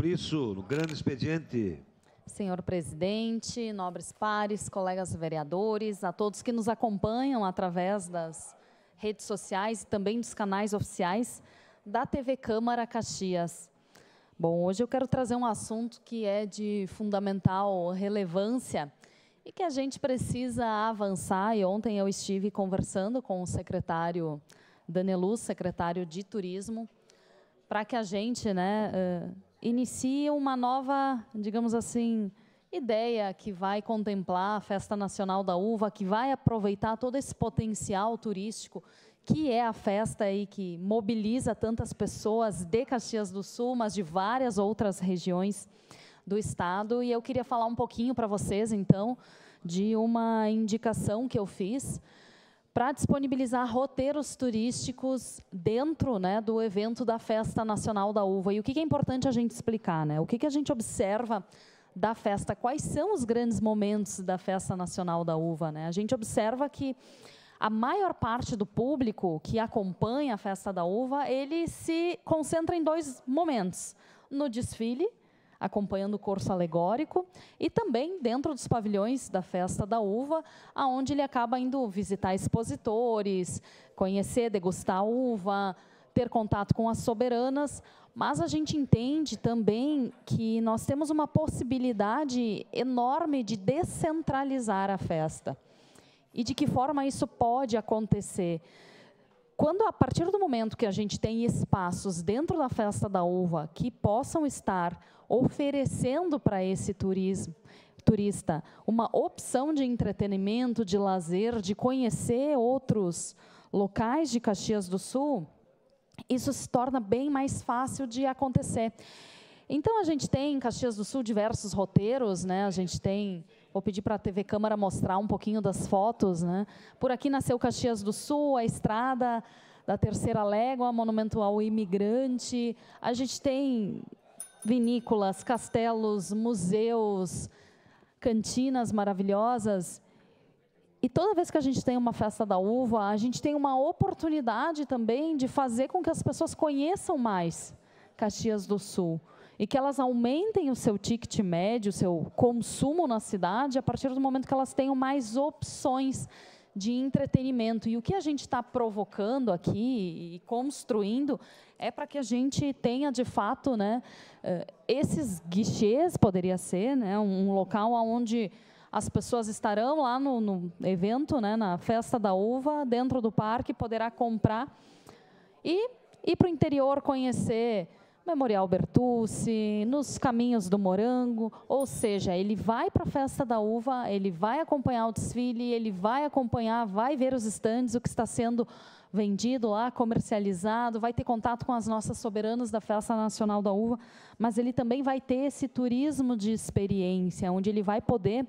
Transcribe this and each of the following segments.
Frisso, no grande expediente. Senhor presidente, nobres pares, colegas vereadores, a todos que nos acompanham através das redes sociais e também dos canais oficiais da TV Câmara Caxias. Bom, hoje eu quero trazer um assunto que é de fundamental relevância e que a gente precisa avançar. E ontem eu estive conversando com o secretário Daneluz, secretário de Turismo, para que a gente inicie uma nova, digamos assim, ideia que vai contemplar a Festa Nacional da Uva, que vai aproveitar todo esse potencial turístico que é a festa e que mobiliza tantas pessoas de Caxias do Sul, mas de várias outras regiões do estado. E eu queria falar um pouquinho para vocês, então, de uma indicação que eu fiz para disponibilizar roteiros turísticos dentro do evento da Festa Nacional da Uva. E o que é importante a gente explicar, o que a gente observa da festa, quais são os grandes momentos da Festa Nacional da Uva. A gente observa que a maior parte do público que acompanha a Festa da Uva, ele se concentra em dois momentos: no desfile, acompanhando o curso alegórico, e também dentro dos pavilhões da Festa da Uva, aonde ele acaba indo visitar expositores, conhecer, degustar a uva, ter contato com as soberanas. Mas a gente entende também que nós temos uma possibilidade enorme de descentralizar a festa. E de que forma isso pode acontecer? Quando, a partir do momento que a gente tem espaços dentro da Festa da Uva que possam estar oferecendo para esse turista uma opção de entretenimento, de lazer, de conhecer outros locais de Caxias do Sul, isso se torna bem mais fácil de acontecer. Então, a gente tem em Caxias do Sul diversos roteiros, a gente tem, vou pedir para a TV Câmara mostrar um pouquinho das fotos. Por aqui nasceu Caxias do Sul, a estrada da Terceira Légua, monumento ao imigrante. A gente tem vinícolas, castelos, museus, cantinas maravilhosas. E toda vez que a gente tem uma Festa da Uva, a gente tem uma oportunidade também de fazer com que as pessoas conheçam mais Caxias do Sul e que elas aumentem o seu ticket médio, o seu consumo na cidade, a partir do momento que elas tenham mais opções de entretenimento. E o que a gente está provocando aqui e construindo é para que a gente tenha, de fato, esses guichês, poderia ser, um local onde as pessoas estarão lá no evento, na Festa da Uva, dentro do parque, poderá comprar e ir para o interior conhecer Memorial Bertucci, nos Caminhos do Morango. Ou seja, ele vai para a Festa da Uva, ele vai acompanhar o desfile, ele vai acompanhar, vai ver os estandes, o que está sendo vendido lá, comercializado, vai ter contato com as nossas soberanas da Festa Nacional da Uva, mas ele também vai ter esse turismo de experiência, onde ele vai poder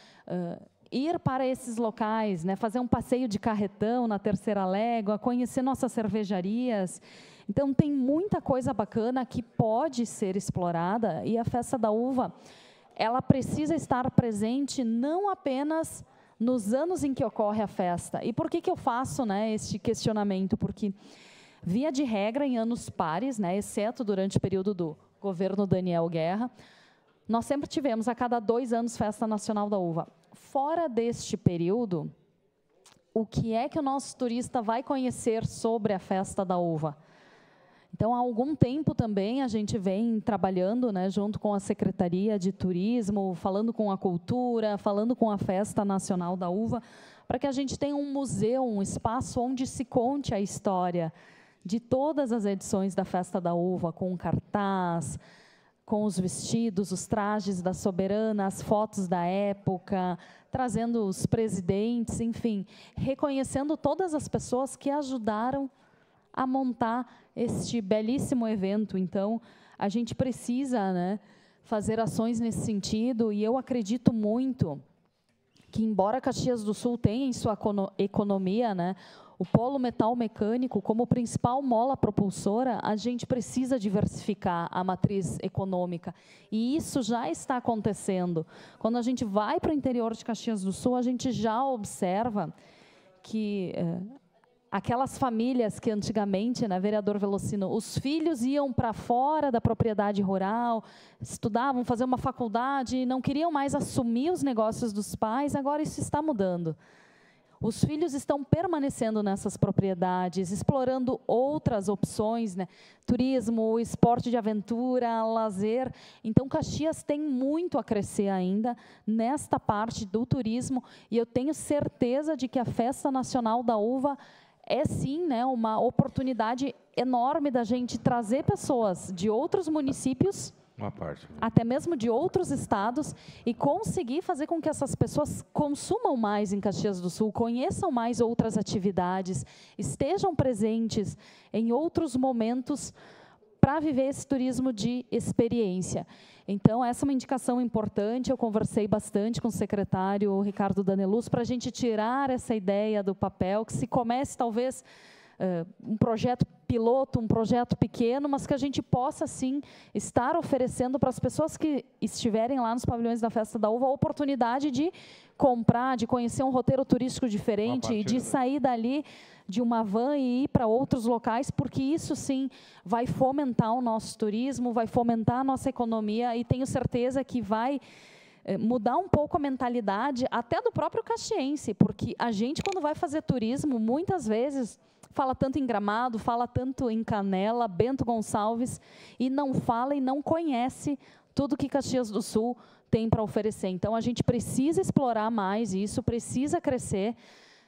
ir para esses locais, fazer um passeio de carretão na Terceira Légua, conhecer nossas cervejarias. Então, tem muita coisa bacana que pode ser explorada, e a Festa da Uva, ela precisa estar presente não apenas nos anos em que ocorre a festa. E por que eu faço este questionamento? Porque, via de regra, em anos pares, exceto durante o período do governo Daniel Guerra, nós sempre tivemos, a cada 2 anos, Festa Nacional da Uva. Fora deste período, o que é que o nosso turista vai conhecer sobre a Festa da Uva? Então, há algum tempo também a gente vem trabalhando, junto com a Secretaria de Turismo, falando com a Cultura, falando com a Festa Nacional da Uva, para que a gente tenha um museu, um espaço onde se conte a história de todas as edições da Festa da Uva, com cartaz, com os vestidos, os trajes da soberana, as fotos da época, trazendo os presidentes, enfim, reconhecendo todas as pessoas que ajudaram a montar este belíssimo evento. Então, a gente precisa fazer ações nesse sentido, e eu acredito muito que, embora Caxias do Sul tenha em sua economia o polo metal mecânico como principal mola propulsora, a gente precisa diversificar a matriz econômica. E isso já está acontecendo. Quando a gente vai para o interior de Caxias do Sul, a gente já observa que aquelas famílias que antigamente, né, vereador Velocino, os filhos iam para fora da propriedade rural, estudavam, faziam uma faculdade, não queriam mais assumir os negócios dos pais, agora isso está mudando. Os filhos estão permanecendo nessas propriedades, explorando outras opções, né? Turismo, esporte de aventura, lazer. Então, Caxias tem muito a crescer ainda nesta parte do turismo, e eu tenho certeza de que a Festa Nacional da Uva é, sim, né, uma oportunidade enorme da gente trazer pessoas de outros municípios, uma parte, até mesmo de outros estados, e conseguir fazer com que essas pessoas consumam mais em Caxias do Sul, conheçam mais outras atividades, estejam presentes em outros momentos para viver esse turismo de experiência. Então, essa é uma indicação importante. Eu conversei bastante com o secretário Ricardo Daneluz para a gente tirar essa ideia do papel, que se comece talvez um projeto piloto, um projeto pequeno, mas que a gente possa, sim, estar oferecendo para as pessoas que estiverem lá nos pavilhões da Festa da Uva a oportunidade de comprar, de conhecer um roteiro turístico diferente, e de sair dali de uma van e ir para outros locais, porque isso, sim, vai fomentar o nosso turismo, vai fomentar a nossa economia, e tenho certeza que vai mudar um pouco a mentalidade até do próprio caxiense, porque a gente, quando vai fazer turismo, muitas vezes fala tanto em Gramado, fala tanto em Canela, Bento Gonçalves, e não fala e não conhece tudo que Caxias do Sul tem para oferecer. Então, a gente precisa explorar mais isso, precisa crescer.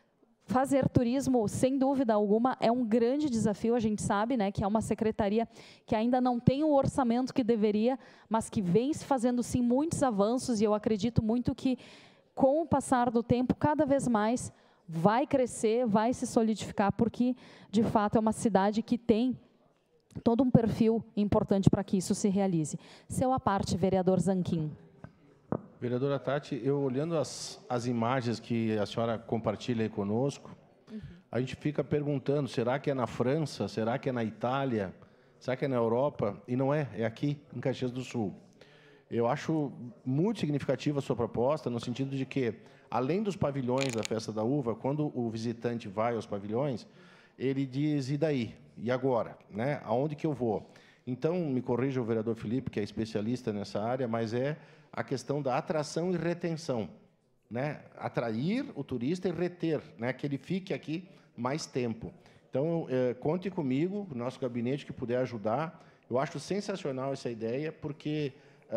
Fazer turismo, sem dúvida alguma, é um grande desafio. A gente sabe, né, que é uma secretaria que ainda não tem o orçamento que deveria, mas que vem se fazendo, sim, muitos avanços, e eu acredito muito que, com o passar do tempo, cada vez mais vai crescer, vai se solidificar, porque, de fato, é uma cidade que tem todo um perfil importante para que isso se realize. Seu à parte, vereador Zanquim. Vereadora Tati, eu olhando as imagens que a senhora compartilha aí conosco, a gente fica perguntando, será que é na França, será que é na Itália, será que é na Europa? E não é, é aqui, em Caxias do Sul. Eu acho muito significativa a sua proposta, no sentido de que, além dos pavilhões da Festa da Uva, quando o visitante vai aos pavilhões, ele diz, e daí? E agora? Né? Aonde que eu vou? Então, me corrija o vereador Felipe, que é especialista nessa área, mas é a questão da atração e retenção. Né? Atrair o turista e reter, né? Que ele fique aqui mais tempo. Então, conte comigo, o nosso gabinete que puder ajudar. Eu acho sensacional essa ideia, porque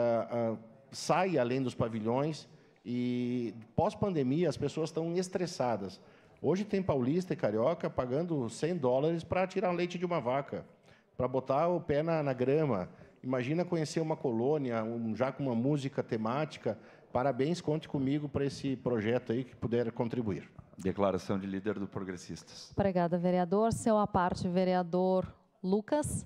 sai além dos pavilhões, e pós-pandemia as pessoas estão estressadas. Hoje tem paulista e carioca pagando $100 para tirar leite de uma vaca, para botar o pé na grama. Imagina conhecer uma colônia, já com uma música temática. Parabéns, conte comigo para esse projeto aí que puder contribuir. Declaração de líder do Progressistas. Obrigada, vereador. Seu à parte, vereador Lucas.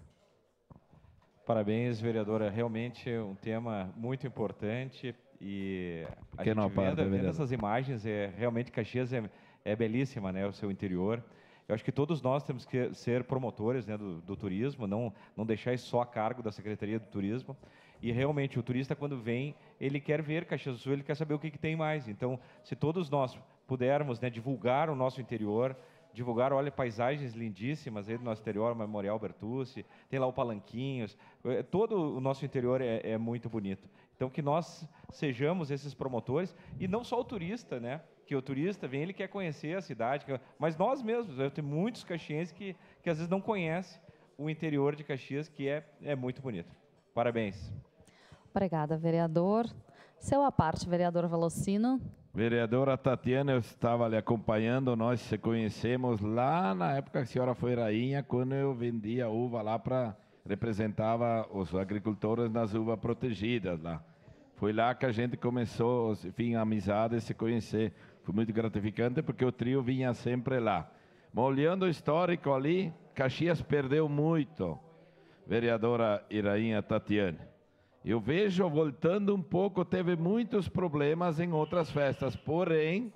Parabéns, vereadora. Realmente é um tema muito importante, e a gente vendo essas imagens, realmente Caxias é belíssima, né, o seu interior. Eu acho que todos nós temos que ser promotores, né, do turismo, não deixar isso só a cargo da Secretaria do Turismo. E realmente o turista, quando vem, ele quer ver Caxias do Sul, ele quer saber o que tem mais. Então, se todos nós pudermos, né, divulgar o nosso interior, divulgar, olha, paisagens lindíssimas aí do nosso interior, o Memorial Bertucci, tem lá o Palanquinhos, todo o nosso interior é muito bonito. Então, que nós sejamos esses promotores, e não só o turista, né? Que o turista vem, ele quer conhecer a cidade, mas nós mesmos, eu tenho muitos caxienses que às vezes não conhecem o interior de Caxias, que é muito bonito. Parabéns. Obrigada, vereador. Seu à parte, vereador Velocino. Vereadora Tatiana, eu estava lhe acompanhando, nós se conhecemos lá na época que a senhora foi rainha, quando eu vendia uva lá para representava os agricultores nas uvas protegidas lá. Foi lá que a gente começou, enfim, a amizade, se conhecer. Foi muito gratificante, porque o trio vinha sempre lá. Mas olhando o histórico ali, Caxias perdeu muito, vereadora e rainha Tatiana. Eu vejo, voltando um pouco, teve muitos problemas em outras festas, porém,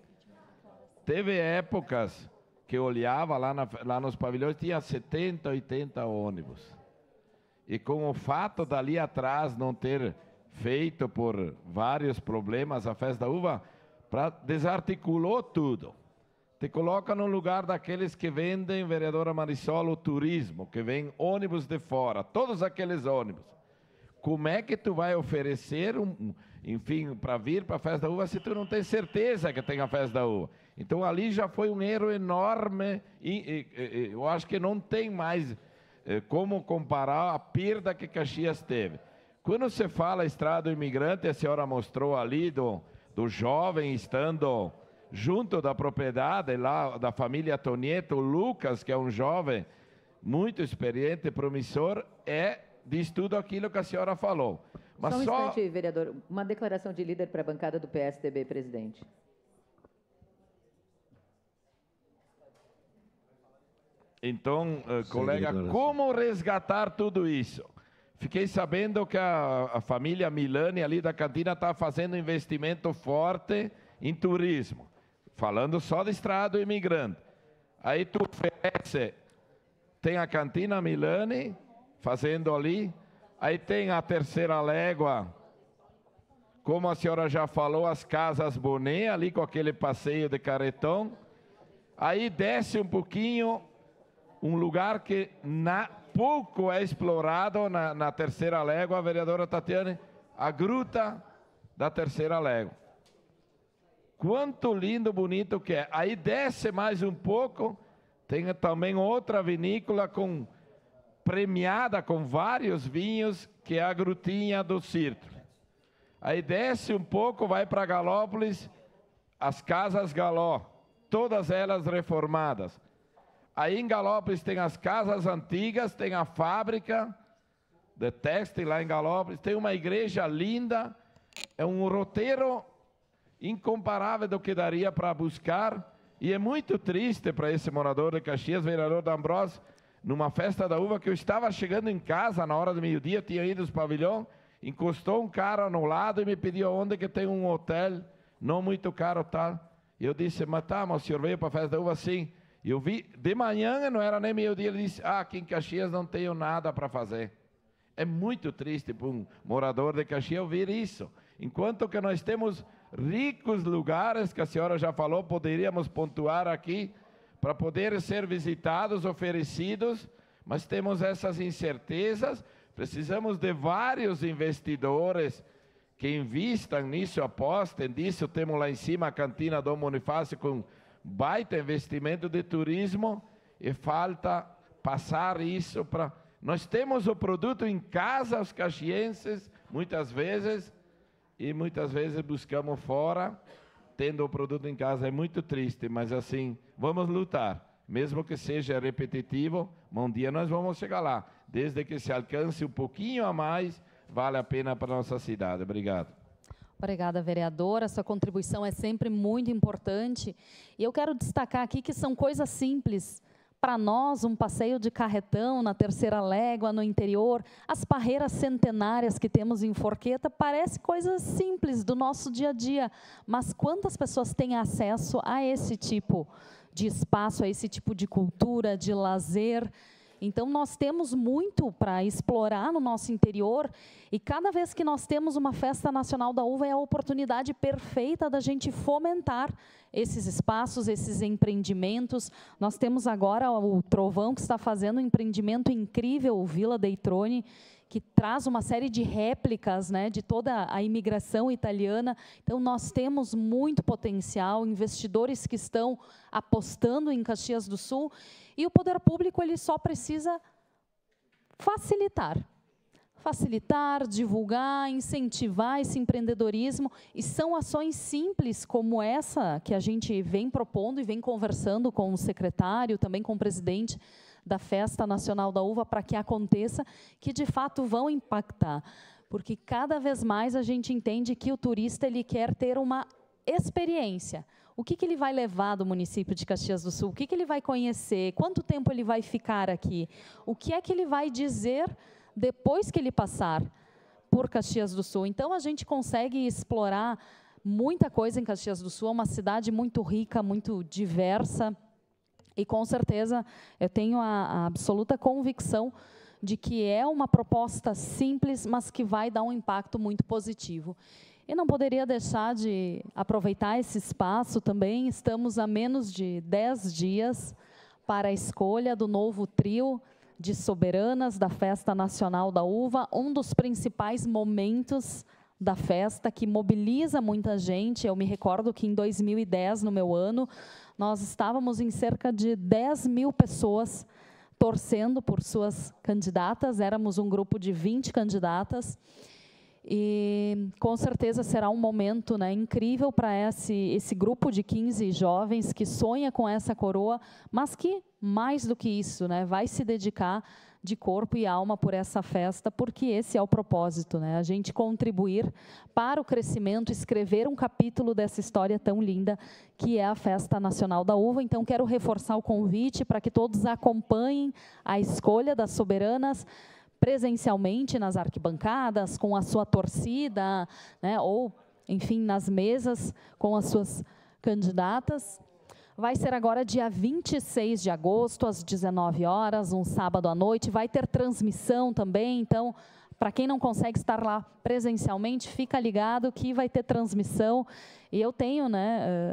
teve épocas que eu olhava lá nos pavilhões, tinha 70, 80 ônibus. E com o fato dali atrás não ter feito por vários problemas a Festa da Uva, desarticulou tudo. te coloca no lugar daqueles que vendem, vereadora Marisol, o turismo, que vem ônibus de fora, todos aqueles ônibus. Como é que tu vai oferecer, enfim, para vir para a Festa da Uva se tu não tem certeza que tem a Festa da Uva? Então, ali já foi um erro enorme e eu acho que não tem mais como comparar a perda que Caxias teve. Quando você fala Estrada do Imigrante, a senhora mostrou ali do jovem estando junto da propriedade lá da família Tonieto, o Lucas, que é um jovem muito experiente, promissor, diz tudo aquilo que a senhora falou. Mas só um instante, vereador. Uma declaração de líder para a bancada do PSDB, presidente. Então, colega, como resgatar tudo isso? Fiquei sabendo que a família Milani ali da cantina está fazendo investimento forte em turismo. Falando só de Estrada do Imigrante. Aí tu oferece, tem a cantina Milani fazendo ali, aí tem a Terceira Légua, como a senhora já falou, as Casas Bonet, ali com aquele passeio de carretão. Aí desce um pouquinho, um lugar que pouco é explorado na Terceira Légua, a vereadora Tatiane, a Gruta da Terceira Légua. Quanto lindo, bonito que é. Aí desce mais um pouco, tem também outra vinícola premiada com vários vinhos, que é a Grutinha do Círculo. Aí desce um pouco, vai para Galópolis, as Casas Galó, todas elas reformadas. Aí em Galópolis tem as casas antigas, tem a fábrica de têxtil lá em Galópolis, tem uma igreja linda, é um roteiro incomparável do que daria para buscar, e é muito triste para esse morador de Caxias, vereador D'Ambrosio, numa Festa da Uva, que eu estava chegando em casa na hora do meio-dia, tinha ido aos pavilhões, encostou um cara no lado e me pediu onde que tem um hotel, não muito caro, tá? E eu disse, mas o senhor veio para a Festa da Uva? Sim. E eu vi, de manhã, não era nem meio-dia, ele disse, aqui em Caxias não tenho nada para fazer. É muito triste para um morador de Caxias ouvir isso. Enquanto que nós temos ricos lugares, que a senhora já falou, poderíamos pontuar aqui, para poder ser visitados, oferecidos, mas temos essas incertezas, precisamos de vários investidores que invistam nisso, apostem nisso. Temos lá em cima a cantina Dom Bonifácio com baita investimento de turismo, e falta passar isso para... Nós temos o produto em casa, os caxienses, muitas vezes, e muitas vezes buscamos fora, tendo o produto em casa. É muito triste, mas assim, vamos lutar. Mesmo que seja repetitivo, um dia nós vamos chegar lá. Desde que se alcance um pouquinho a mais, vale a pena para a nossa cidade. Obrigado. Obrigada, vereadora. Sua contribuição é sempre muito importante. E eu quero destacar aqui que são coisas simples. Para nós, um passeio de carretão na Terceira Légua, no interior, as parreiras centenárias que temos em Forqueta, parece coisas simples do nosso dia a dia, mas quantas pessoas têm acesso a esse tipo de espaço, a esse tipo de cultura, de lazer? Então, nós temos muito para explorar no nosso interior, e cada vez que nós temos uma Festa Nacional da Uva, é a oportunidade perfeita da gente fomentar esses espaços, esses empreendimentos. Nós temos agora o Trovão, que está fazendo um empreendimento incrível, o Vila Deitrone, que traz uma série de réplicas, né, de toda a imigração italiana. Então, nós temos muito potencial, investidores que estão apostando em Caxias do Sul, e o poder público ele só precisa facilitar, divulgar, incentivar esse empreendedorismo, e são ações simples como essa que a gente vem propondo e vem conversando com o secretário, também com o presidente da Festa Nacional da Uva, para que aconteça, que de fato vão impactar, porque cada vez mais a gente entende que o turista ele quer ter uma experiência. O que ele vai levar do município de Caxias do Sul? O que ele vai conhecer? Quanto tempo ele vai ficar aqui? O que é que ele vai dizer depois que ele passar por Caxias do Sul? Então, a gente consegue explorar muita coisa em Caxias do Sul. É uma cidade muito rica, muito diversa. E, com certeza, eu tenho a absoluta convicção de que é uma proposta simples, mas que vai dar um impacto muito positivo. E não poderia deixar de aproveitar esse espaço também. Estamos a menos de 10 dias para a escolha do novo trio de soberanas da Festa Nacional da Uva, um dos principais momentos da festa, que mobiliza muita gente. Eu me recordo que em 2010, no meu ano, nós estávamos em cerca de 10 mil pessoas torcendo por suas candidatas. Éramos um grupo de 20 candidatas. E com certeza será um momento, né, incrível para esse grupo de 15 jovens que sonha com essa coroa, mas que, mais do que isso, né, vai se dedicar de corpo e alma por essa festa, porque esse é o propósito, né, a gente contribuir para o crescimento, escrever um capítulo dessa história tão linda que é a Festa Nacional da Uva. Então, quero reforçar o convite para que todos acompanhem a escolha das soberanas, presencialmente nas arquibancadas, com a sua torcida, né, ou, enfim, nas mesas com as suas candidatas. Vai ser agora dia 26 de agosto, às 19 horas, um sábado à noite. Vai ter transmissão também, então, para quem não consegue estar lá presencialmente, fica ligado que vai ter transmissão. E eu tenho, né,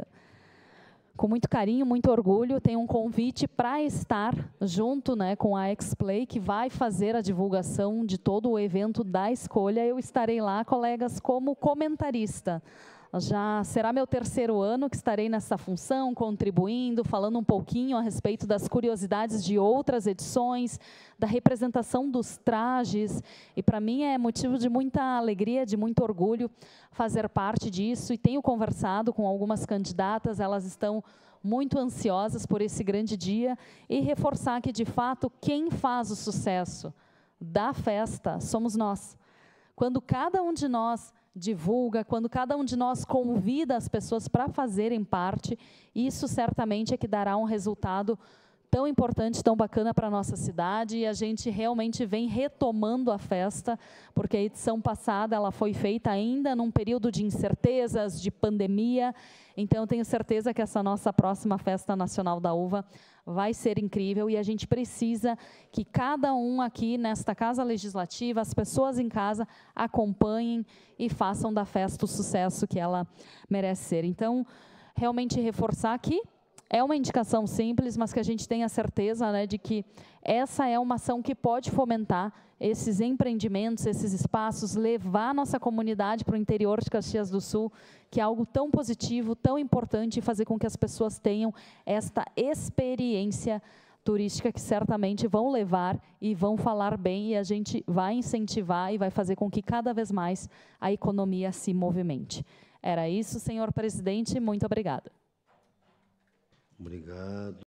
com muito carinho, muito orgulho, tem um convite para estar junto, né, com a X-Play, que vai fazer a divulgação de todo o evento da escolha. Eu estarei lá, colegas, como comentarista. Já será meu 3º ano que estarei nessa função, contribuindo, falando um pouquinho a respeito das curiosidades de outras edições, da representação dos trajes, e para mim é motivo de muita alegria, de muito orgulho fazer parte disso, e tenho conversado com algumas candidatas, elas estão muito ansiosas por esse grande dia, e reforçar que, de fato, quem faz o sucesso da festa somos nós. Quando cada um de nós divulga, quando cada um de nós convida as pessoas para fazerem parte, isso certamente é que dará um resultado tão importante, tão bacana para a nossa cidade, e a gente realmente vem retomando a festa, porque a edição passada ela foi feita ainda num período de incertezas, de pandemia. Então, eu tenho certeza que essa nossa próxima Festa Nacional da Uva vai ser incrível, e a gente precisa que cada um aqui nesta Casa Legislativa, as pessoas em casa, acompanhem e façam da festa o sucesso que ela merece ser. Então, realmente reforçar que é uma indicação simples, mas que a gente tenha certeza, né, de que essa é uma ação que pode fomentar esses empreendimentos, esses espaços, levar a nossa comunidade para o interior de Caxias do Sul, que é algo tão positivo, tão importante, e fazer com que as pessoas tenham esta experiência turística que certamente vão levar e vão falar bem, e a gente vai incentivar e vai fazer com que cada vez mais a economia se movimente. Era isso, senhor presidente, muito obrigada. Obrigado.